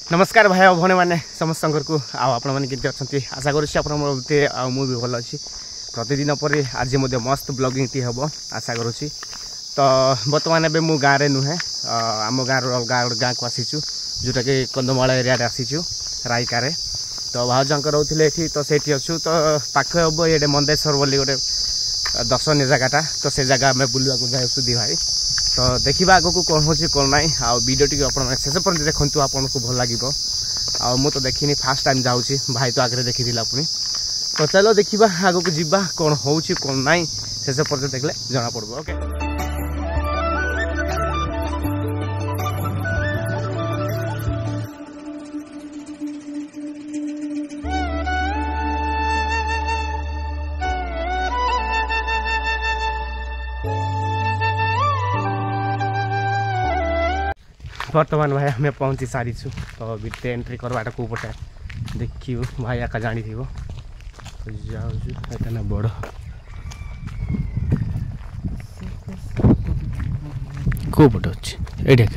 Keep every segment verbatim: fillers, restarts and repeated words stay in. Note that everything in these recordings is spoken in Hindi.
नमस्कार भाई भौणी मैंने समस्त को आपण मैंने केमती अच्छा आशा करुँचे मुझे भल अच्छी प्रतिदिन पर आज मस्त ब्लॉगिंग टी हम आशा करुँची। तो बर्तमान एवं मु गाँव में नुहे आम गाँव गाँव को आसीचु जोटा कि कंधमाल एरिया आसीचु रायकार। तो भाउजंक रोते ये तो से अच्छु तो पाख हम ये मंदेश्वर बोली गोटे दर्शनीय जगटा तो से जगह आम बुलवा जाऊँ दी भाई। तो देखा आग को कौन हो कौन ना वीडियो टी आप शेष पर्यटन देखु आपन को भल लगे। आ मु तो देखनी फास्ट टाइम जाऊँगी भाई तो आगे देखी पुणी। तो चलो देखा आग को जीवा कौन हो कौन ना शेष पर्यटन देखले जना पड़ो। ओके बर्तमान भाई हमें पहुँची सारी छु। तो बीते एंट्री करवाटा को पटे देखियो भाई आका जानी थी तो जाऊ ना बड़ को पटे अच्छे एडे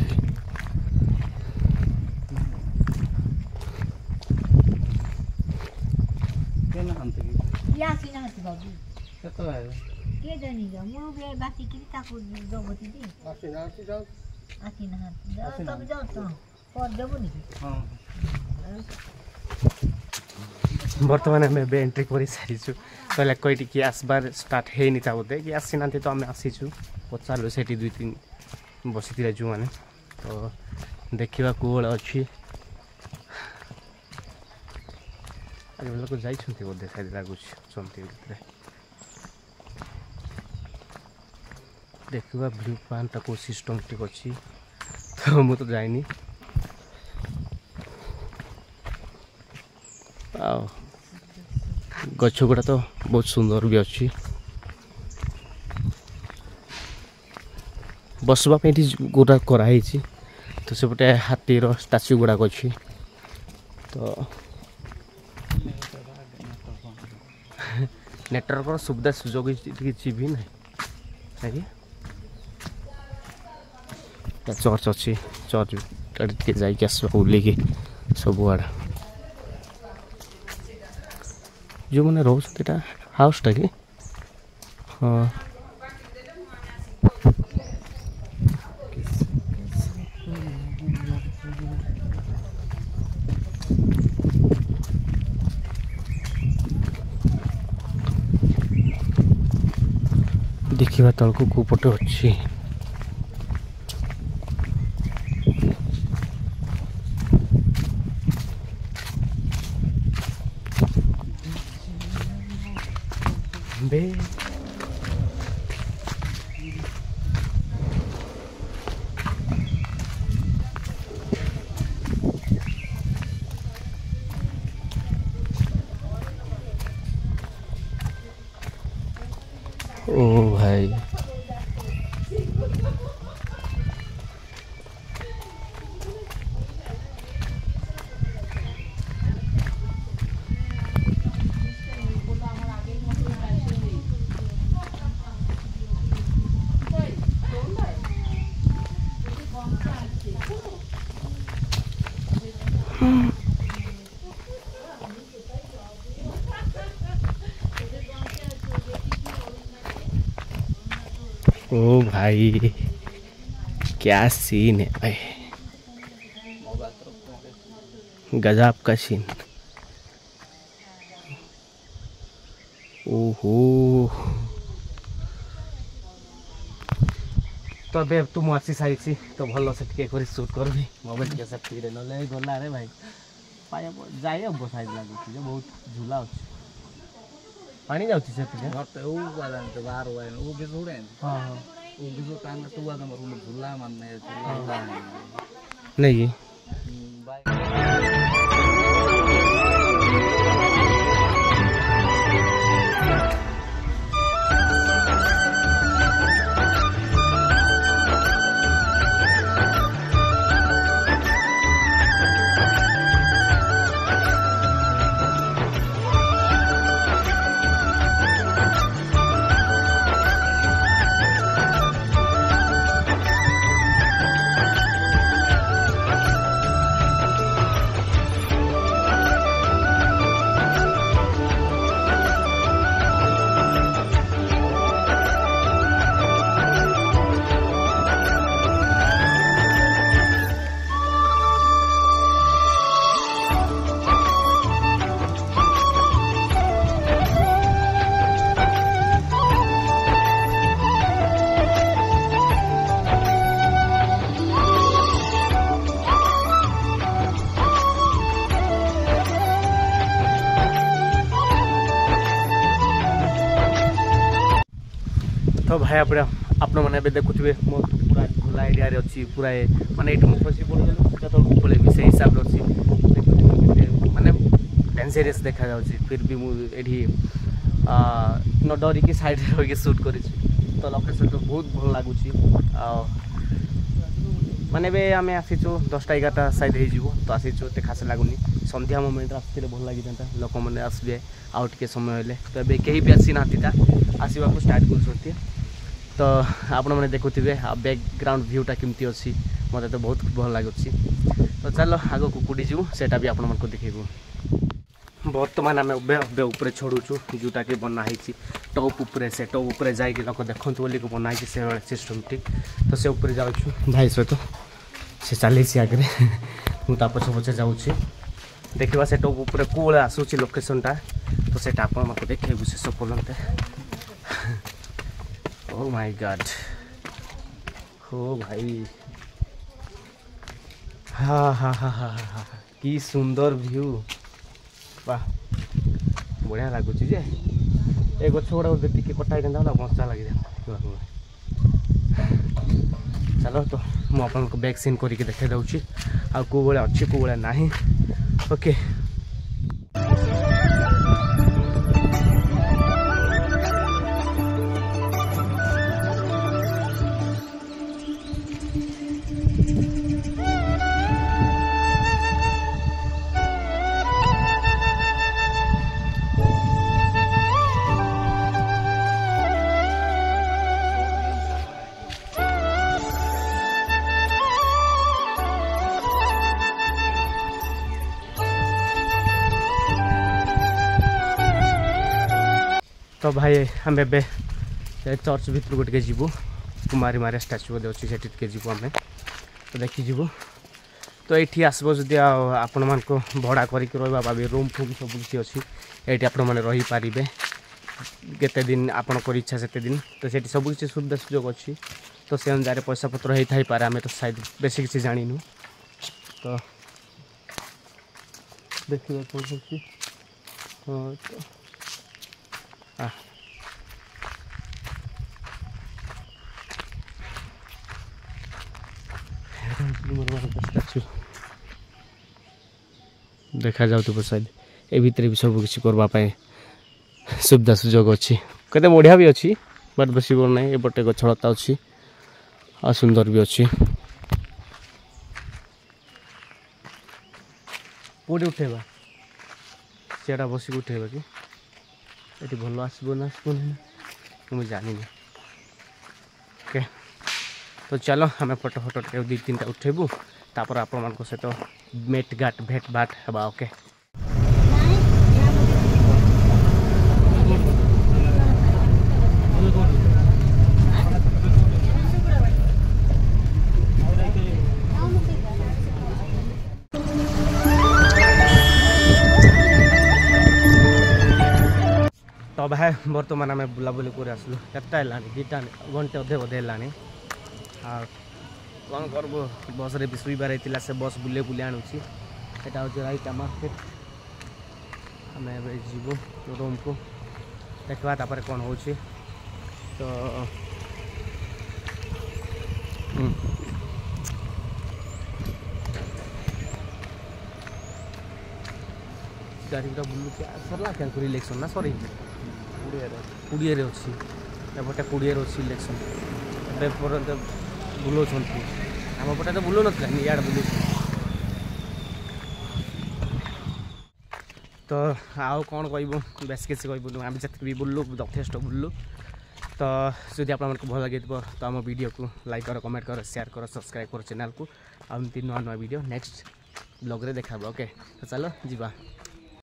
बर्तमान आम एंट्री कर सारी पहले कई कि आसबार स्टार्ट है नहीं था बोधे कि आसी ना तो आम आसीचु पचारू से दुई तीन बसी जो मैंने। तो देखा कौन अच्छी आज लोग जाइए बोधे शायद लगुच देखा ब्लू पान को सिस्टम टिक अच्छी तो मु तो जाइनी। गछ गुड़ा तो बहुत सुंदर भी अच्छी बसवाई गोटा कराई तो सेपटे हाथीर स्टाच्यू गुड़ाक अच्छी। तो नेटवर्क सुविधा सुजोग किसी भी ना चर्च अच्छी चर्च टे जाइए आसवा बुलिकी सबुआड़ जो मैंने रोच हाउसटा कि हाँ देखा तलक को पटे अच्छी बे ओ भाई ओ भाई क्या सीन है भाई गजब का सीन। ओहो तो अब तुम आसी सारी तो भल से टे शूट कर मोबाइल के सेफ्टी रे नले गला रे भाई पाया जाए अब साइड लगुच बहुत झूला अच्छे पानी जाऊँगी से बाहर हाँ झूला मानने नहीं तो भाई आप आपण मैंने देखुए मो पूरा झोला एरिया अच्छी पूरा माने ये फसी पड़े तो पड़े से हिसाब से अच्छी माने डेंजरियस देखा जाउछि फिर भी मुझे न डरिकी साइड रही सुट कर तो लोकेशन तो बहुत भल लगुच माने बे आम आसीचु दसटा एगारटा साइड हो तो आसीचु एत खास लगुनि संध्या मोमेंट आसते भल लगी था लोक मैंने आसबे आउ टे समय हेले तो ये कहीं भी आसी ना आसवा स्टार्ट कर तो आपण मैंने देखुवे बैकग्राउंड व्यूटा केमती अच्छी मत तो बहुत भल लगुच तो चलो आग को कूड़ी जीव सेटा भी आपण मन देखू बर्तमान आम ऊपर छड़ुचु जोटा कि बनाई टॉप उपरे से टॉप उपरे जाइए लोक देखु बोली बनाई से सिस्टम ठीक तो से ऊपर जाऊँ भाई सहित से चली आगे मुझे पछे पछे जाऊँगी देखा से टॉप उपरे कौन आसूँ लोकेशनटा तो से आप देखू शेष पर्यंत ओ माय गॉड हो भाई हाँ हाँ हाँ हाँ हाँ कि सुंदर व्यू वाह बढ़िया लगुच जे ए गछ गुड़ा टी कटा था मजा लगे चलो तो मुझे बैक सीन करके देखा दूसरी आ कौ भाया अच्छी कौ भाया ना ओके तो भाई आम ए चर्च भितर को टे जीवु कुमारी मारे स्टाच्यू बोधे अच्छी से जीवु आम तो देखी जीवु तो ये आसब जदि आपण मान भड़ा करके रहा रूम फूम सब किसी अच्छी ये आपण मैंने रही पारे केते दिन आपण इच्छा से दिन तो ये सब किसी सुविधा सुजोग अच्छी तो से अनुसार पैसा पत्र होता ही पारे आम तो शायद बेसी किसी जानिनु तो देखिए हाँ तो हाँ देखा जाऊ शायद ए भितर भी सब किसी करवाई सुविधा सुजोग अच्छी कते बढ़िया भी अच्छी बट बेसी बड़ ना एपटे गछलता अच्छी आ सुंदर भी अच्छी कौटी उठेबा सीटा बसिक उठेबा कि ये भल आसब ना आसब मुझे जानी ओके तो चलो आम फोटो फोटो दी तीन टा उठेबू तापर आपण मान सहित मेट घाट भेट भाट हवा ओके तो भाई बर्तमान आम बुलाबुली कर आसलु केटा दुटा घंटे अधे अधे है कौन करब बस रे शुबार होता से बस बुले बुले आणुची यहाँ हूँ राइटा मार्केट आम जीवु रूम को देखा तापर कौन हो तो गाड़ीटा बुलू सरला क्या इलेक्शन ना सरी कोड़े अच्छी एपटे कोड़े अच्छी इलेक्शन एपर्यंत बुलाऊँ आम पटे तो बुलू ना इाड़ बुलू तो आउ कौन कहूँ बेस किसी कहूँ आम जितक भी बुल्लु यथेष बुल्लु तो जदि आप भल लगे तो आम वीडियो को लाइक कर कमेंट कर शेयर कर सब्सक्राइब कर चैनल को आमती नुआ नुआ वीडियो नेक्स्ट ब्लॉग रे देखा ओके तो चलो जीवा।